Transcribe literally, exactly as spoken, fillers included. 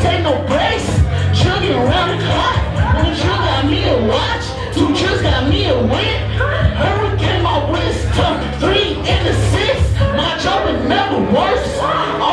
take no breaks. Chugging around the clock. One chill got me a watch. Two chills got me a win. Hurricane my wrist. Took three in the six. My job is never worse.